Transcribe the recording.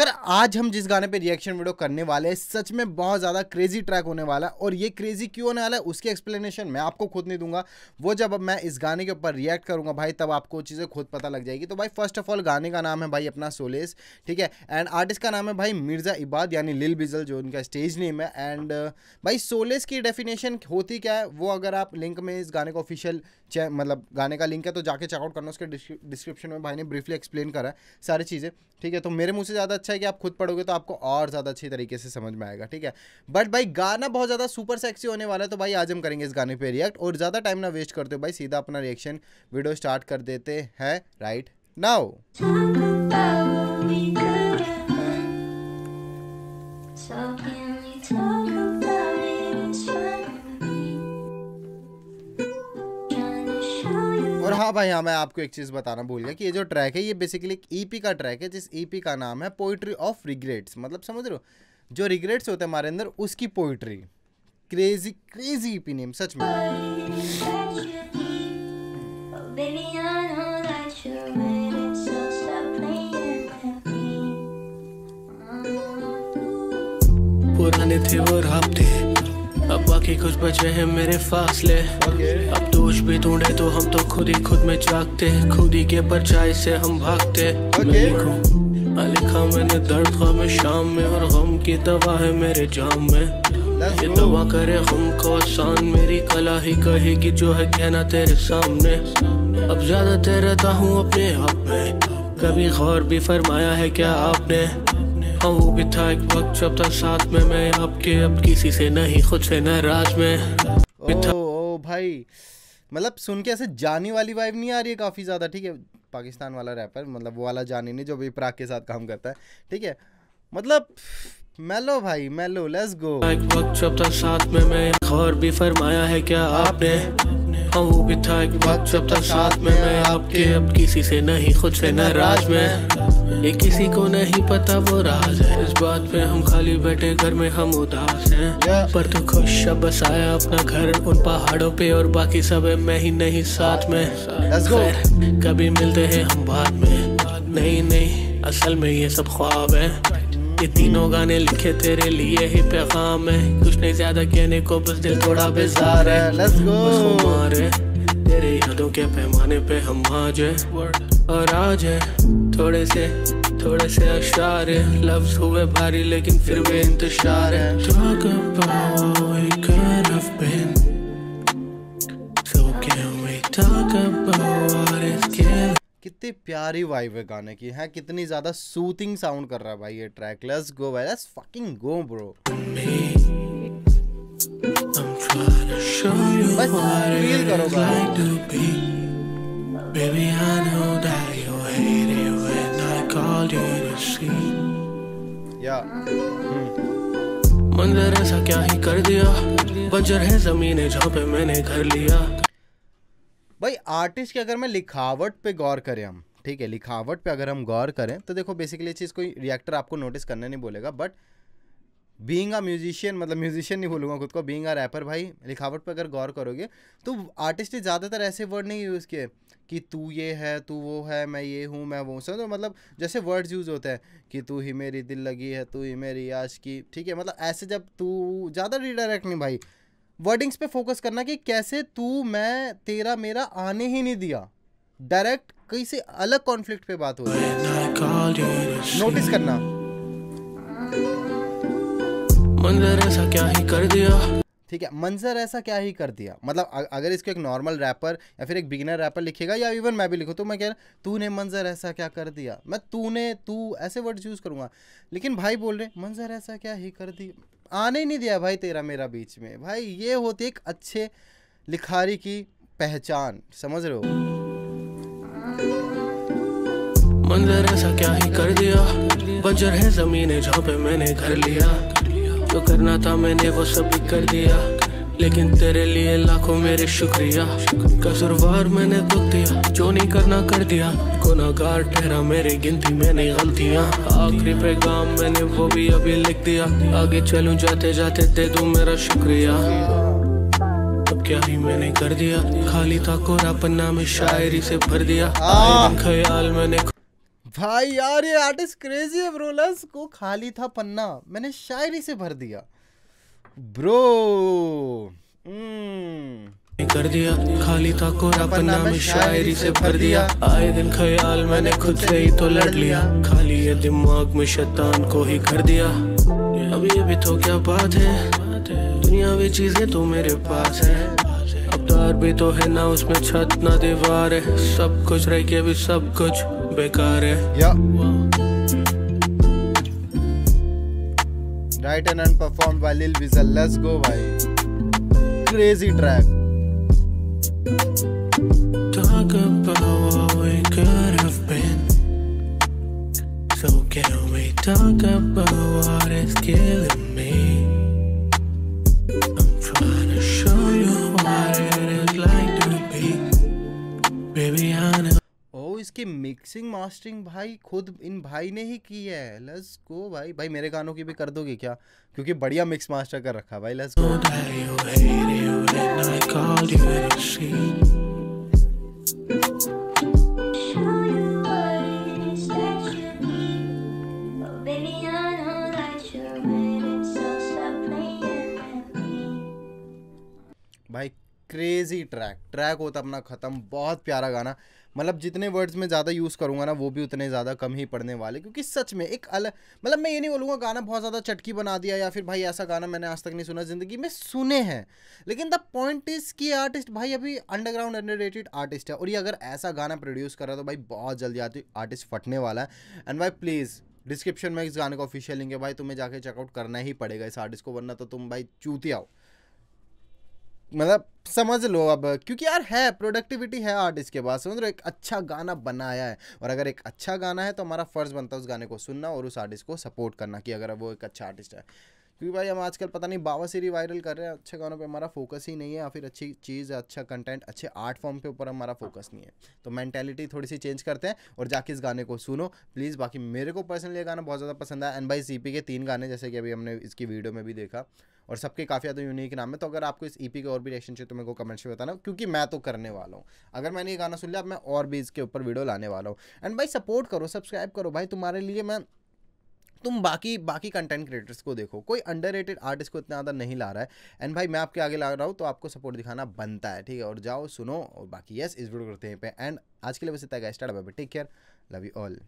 Sir आज हम जिस गाने पे रिएक्शन वीडियो करने वाले हैं सच में बहुत ज़्यादा क्रेजी ट्रैक होने वाला है, और ये क्रेजी क्यों होने वाला है उसकी एक्सप्लेनेशन मैं आपको खुद नहीं दूंगा। वो जब मैं इस गाने के ऊपर रिएक्ट करूंगा भाई तब आपको चीज़ें खुद पता लग जाएगी। तो भाई फर्स्ट ऑफ ऑल गाने का नाम है भाई अपना सोलेस, ठीक है, एंड आर्टिस्ट का नाम है भाई मिर्ज़ा इबाद यानी लिल बिजल जो उनका स्टेज नेम है। एंड भाई सोलेस की डेफिनेशन होती क्या है वो अगर आप लिंक में इस गाने का ऑफिशियल मतलब गाने का लिंक है तो जाके चेकआउट करना, उसके डिस्क्रिप्शन में भाई ने ब्रीफली एक्सप्लेन करा है सारी चीज़ें, ठीक है। तो मेरे मुंह से ज़्यादा अच्छा है कि आप खुद पढ़ोगे तो आपको और ज़्यादा अच्छी तरीके से समझ में आएगा, ठीक है। बट भाई गाना बहुत ज़्यादा सुपर सेक्सी होने वाला है, तो भाई आज हम करेंगे इस गाने पे रिएक्ट, और ज़्यादा टाइम ना वेस्ट करते हो भाई सीधा अपना रिएक्शन वीडियो स्टार्ट कर देते हैं राइट नाउ। और हाँ भाई हाँ, मैं आपको एक चीज़ बताना भूल गया कि ये जो ट्रैक है ये बेसिकली एक ईपी का ट्रैक है, जिस ईपी का नाम है पोइट्री ऑफ रिग्रेट्स। मतलब समझ रहे हो, जो रिग्रेट्स होते हैं हमारे अंदर उसकी poetry. Crazy crazy EP name सच में। पुराने थे वो राब्ते, अब बाकी कुछ बचे हैं मेरे फासले। अब दोष भी ढूंढे तो हम तो खुद ही खुद में जागते, खुद ही के परछाई से हम भागते। लिखा मैंने दर्द ख्वाब शाम में, और गम की दवा है मेरे जाम में। ये दवा करे गम को आसान, मेरी कला ही कहेगी जो है कहना तेरे सामने। अब ज्यादा रहता हूँ अपने आप में, कभी गौर भी फरमाया है क्या आपने? हाँ वो भी था एक वक्त जब था साथ में मैं आपके, अब किसी से नहीं खुद से नाराज में। ओ भाई मतलब सुन के ऐसे जानी वाली वाइब नहीं आ रही है काफ़ी ज़्यादा, ठीक है। पाकिस्तान वाला रैपर, मतलब वो वाला जानी नहीं जो भी प्राग के साथ काम करता है, ठीक है। मतलब मेलो भाई मेलो, लेट्स गो। एक वक्त जब था साथ में मैं, और भी फरमाया है क्या आपने? हाँ वो भी था एक वक्त जब था साथ में मैं आपके, अब किसी से नहीं खुद से नाराज में। ये किसी को नहीं पता वो राज है, इस बात पे हम खाली बैठे घर में हम उदास हैं। पर तू खुश अब बस आया अपना घर उन पहाड़ों पे, और बाकी सब है मैं ही नहीं साथ में। खैर कभी मिलते हैं हम बाद में, नहीं नहीं असल में ये सब ख्वाब है। ये तीनों गाने लिखे तेरे लिए ही पैगाम है, कुछ नहीं ज्यादा कहने को बस दिल थोड़ा बेजार है। Let's go. हमारे तेरे यादों के पैमाने पे हम आज है, और आज है थोड़े से अशार है। लफ्ज हुए भारी लेकिन फिर भी इंतशार है। Talk about what we could have been, so can we talk about what is killing? कितनी प्यारी वाइब है गाने की, है कितनी ज्यादा सूथिंग साउंड कर रहा है भाई ये ट्रैक। लेट्स गो भाई, लेट्स फकिंग गो ब्रो। बस फील करो Baby, I know that you hate it when I called you to sleep. या मंजर ऐसा क्या ही कर दिया, बंजर है जमीन जहाँ पे मैंने घर लिया। भाई आर्टिस्ट की अगर मैं लिखावट पे गौर करें हम, ठीक है, लिखावट पे अगर हम गौर करें तो देखो बेसिकली ये चीज़ कोई रिएक्टर आपको नोटिस करने नहीं बोलेगा, बट बीइंग अ म्यूजिशियन, मतलब म्यूजिशियन नहीं बोलूँगा खुद को, बीइंग अ रैपर, भाई लिखावट पे अगर गौर करोगे तो आर्टिस्ट ने ज़्यादातर ऐसे वर्ड नहीं यूज़ किए कि तू ये है, तू वो है, मैं ये हूँ, मैं वो। समझो मतलब जैसे वर्ड्स यूज़ होते हैं कि तू ही मेरी दिल लगी है, तू ही मेरी आशिकी, ठीक है। मतलब ऐसे जब तू ज़्यादा रिडायरेक्ट नहीं भाई, वर्डिंग्स पे फोकस करना कि कैसे तू मैं तेरा मेरा आने ही नहीं दिया, डायरेक्ट कहीं से अलग कॉन्फ्लिक्ट पे बात हो रही है, नोटिस करना। मंजर ऐसा क्या ही कर दिया, ठीक है, मंजर ऐसा क्या ही कर दिया। मतलब अगर इसको एक नॉर्मल रैपर या फिर एक बिगिनर रैपर लिखेगा या इवन मैं भी लिखूँ तो मैं कह रहा तूने मंजर ऐसा क्या कर दिया, मैं तूने तू ऐसे वर्ड्स यूज़ करूँगा। लेकिन भाई बोल रहे मंजर ऐसा क्या ही कर दिया, आने ही नहीं दिया भाई तेरा मेरा बीच में। भाई ये होती एक अच्छे लिखारी की पहचान, समझ रहे हो। मंजर ऐसा क्या ही कर दिया, बंजर है जमीन जहाँ पे मैंने घर लिया। जो करना था मैंने वो सब भी कर दिया, लेकिन तेरे लिए लाखों मेरे शुक्रिया। कसूरवार मैंने दुख दिया, जो नहीं करना कर दिया, गुनाहगार ठहरा मेरी गिनती में नहीं गलतियाँ। आखिरी पैगाम मैंने वो भी अभी लिख दिया, आगे चलूं जाते जाते दे दूं मेरा शुक्रिया। अब क्या ही मैंने कर दिया, खाली था कोरा पन्ना में शायरी से भर दिया। ख्याल मैंने भाई यार ये आर्टिस्ट क्रेजी है ब्रो। लस को खाली था पन्ना, मैंने शायरी से भर दिया ब्रो। कर दिया खाली था कोरा पन्ना में शायरी से भर दिया। आए दिन ख्याल मैंने खुद से ही तो लड़ लिया। खाली ये दिमाग में शैतान को ही कर दिया। अब ये भी तो क्या बात है, दुनियावी चीजें तो मेरे पास है। अब तार भी तो है ना उसमें छत ना दीवार है। सब कुछ रह के भी सब कुछ बेकार है। राइट एंड अनपरफॉर्म्ड बाय लिल विज़ल। लेट्स गो भाई, crazy track. Talk about what we could have been. So can we talk about what is killing me? I'm trying to show you what it is like to be. Baby I know. ओ इसकी mixing mastering भाई खुद इन भाई ने ही की है। Let's go भाई। भाई मेरे गानों की भी कर दोगे क्या, क्योंकि बढ़िया मिक्स मास्टर कर रखा है भाई। Let's go. भाई क्रेजी ट्रैक होता अपना ख़त्म। बहुत प्यारा गाना। मतलब जितने वर्ड्स में ज़्यादा यूज़ करूँगा ना वो भी उतने ज़्यादा कम ही पड़ने वाले, क्योंकि सच में एक अलग, मतलब मैं ये नहीं बोलूँगा गाना बहुत ज़्यादा चटकी बना दिया या फिर भाई ऐसा गाना मैंने आज तक नहीं सुना, ज़िंदगी में सुने हैं, लेकिन द पॉइंट इज़ कि आर्टिस्ट भाई अभी अंडरग्राउंड अंडररेटेड आर्टिस्ट है। और ये अगर ऐसा गाना प्रोड्यूस कर रहा है तो भाई बहुत जल्दी आर्टिस्ट फटने वाला है। एंड भाई प्लीज़ डिस्क्रिप्शन में इस गाने का ऑफिशियल लिंक है भाई, तुम्हें जाके चेकआउट करना ही पड़ेगा इस आर्टिस्ट को, वरना तो तुम भाई चूतिया हो। मतलब समझ लो अब, क्योंकि यार है प्रोडक्टिविटी है आर्टिस्ट के पास, समझ लो एक अच्छा गाना बनाया है। और अगर एक अच्छा गाना है तो हमारा फर्ज बनता है उस गाने को सुनना और उस आर्टिस्ट को सपोर्ट करना, कि अगर वो एक अच्छा आर्टिस्ट है। क्योंकि भाई हम आजकल पता नहीं बावासीरी वायरल कर रहे हैं, अच्छे गानों पे हमारा फोकस ही नहीं है, या फिर अच्छी चीज़, अच्छा कंटेंट, अच्छे आर्ट फॉर्म पे ऊपर हमारा फोकस नहीं है। तो मेंटालिटी थोड़ी सी चेंज करते हैं और जाके इस गाने को सुनो प्लीज़। बाकी मेरे को पर्सनली ये गाना बहुत ज़्यादा पसंद आया। एंड भाई ईपी के 3 गाने जैसे कि अभी हमने इसकी वीडियो में भी देखा, और सबके काफ़ी ज़्यादा यूनिक नाम है। तो अगर आपको इस ईपी के और भी रिएक्शन चाहिए तो मेरे को कमेंट्स में बताना, क्योंकि मैं तो करने वाला हूँ। अगर मैंने ये गाना सुन लिया अब मैं और भी इसके ऊपर वीडियो लाने वाला हूँ। एंड भाई सपोर्ट करो, सब्सक्राइब करो भाई, तुम्हारे लिए मैं, तुम बाकी कंटेंट क्रिएटर्स को देखो, कोई अंडररेटेड आर्टिस्ट को इतना ज़्यादा नहीं ला रहा है। एंड भाई मैं आपके आगे ला रहा हूँ तो आपको सपोर्ट दिखाना बनता है, ठीक है। और जाओ सुनो, और बाकी यस इस वीडियो करते हैं पे। एंड आज के लिए बस इतना guys, tata bye bye, take care, love you all.